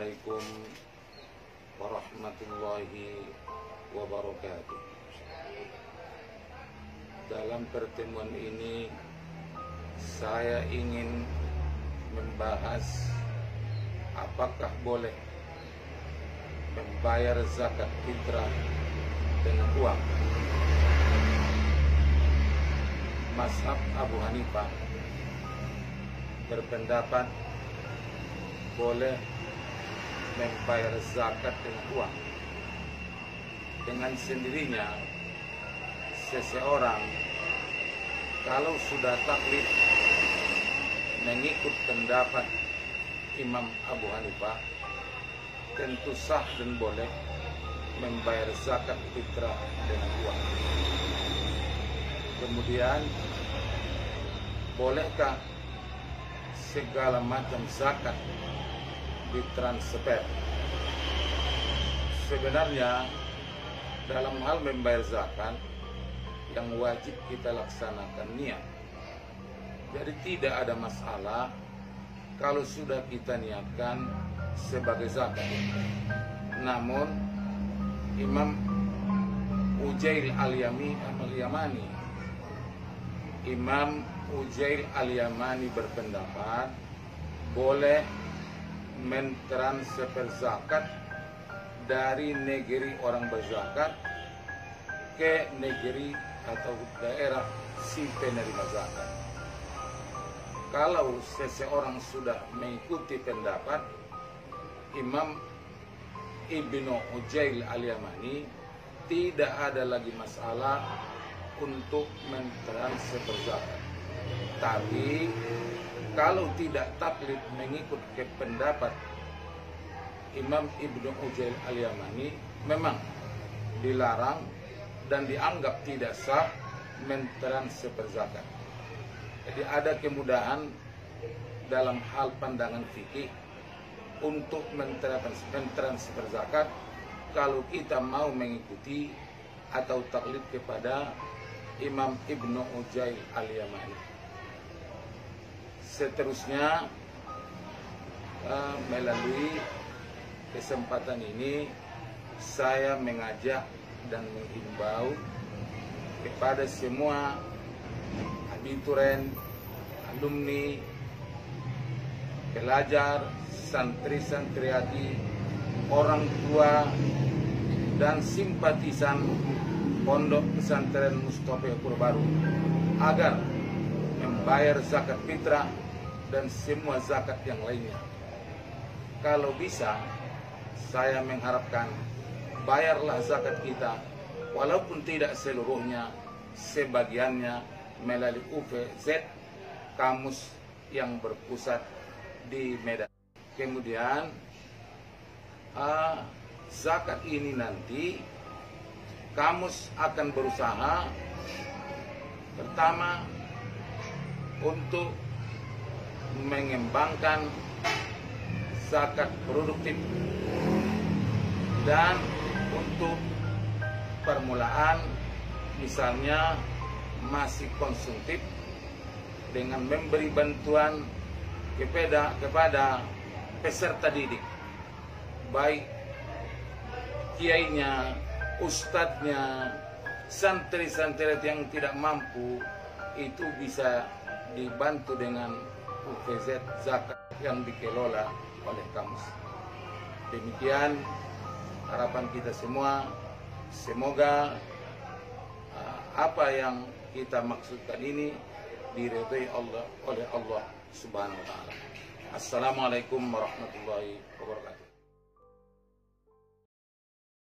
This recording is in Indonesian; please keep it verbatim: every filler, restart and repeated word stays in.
Assalamualaikum warahmatullahi wabarakatuh. Dalam pertemuan ini saya ingin membahas apakah boleh membayar zakat fitrah dengan uang. Mazhab Abu Hanifah berpendapat boleh membayar zakat dengan uang. Dengan sendirinya seseorang kalau sudah taklid mengikut pendapat Imam Abu Hanifah, tentu sah dan boleh membayar zakat fitrah dengan uang. Kemudian, bolehkah segala macam zakat ditransfer? Sebenarnya dalam hal membayar zakat yang wajib kita laksanakan niat. Jadi tidak ada masalah kalau sudah kita niatkan sebagai zakat. Namun Imam Ujail Al-Yamani Imam Ujail Al-Yamani berpendapat boleh mentransfer zakat dari negeri orang berzakat ke negeri atau daerah si penerima zakat. Kalau seseorang sudah mengikuti pendapat Imam Ibnu Ujail Al-Yamani, tidak ada lagi masalah untuk mentransfer zakat. Tapi kalau tidak taklid mengikut ke pendapat Imam Ibnu Ujail Al-Yamani, memang dilarang dan dianggap tidak sah mentransfer zakat. Jadi ada kemudahan dalam hal pandangan fikih untuk mentransfer zakat kalau kita mau mengikuti atau taklid kepada Imam Ibnu Ujail Al-Yamani. Seterusnya, uh, melalui kesempatan ini saya mengajak dan menghimbau kepada semua habituren, alumni, pelajar, santri-santriati, orang tua, dan simpatisan Pondok Pesantren Mustofa Purbaru agar membayar zakat fitrah dan semua zakat yang lainnya. Kalau bisa, saya mengharapkan bayarlah zakat kita, walaupun tidak seluruhnya, sebagiannya melalui U V Z kamus yang berpusat di Medan. Kemudian uh, zakat ini nanti kamus akan berusaha pertama untuk mengembangkan zakat produktif dan untuk permulaan misalnya masih konsumtif dengan memberi bantuan kepada kepada peserta didik, baik kiainya, ustadznya, santri-santri yang tidak mampu, itu bisa dibantu dengan U V Z zakat yang dikelola oleh kamus. Demikian harapan kita semua, semoga uh, apa yang kita maksudkan ini diridhai Allah oleh Allah Subhanahu wa taala. Assalamualaikum warahmatullahi wabarakatuh.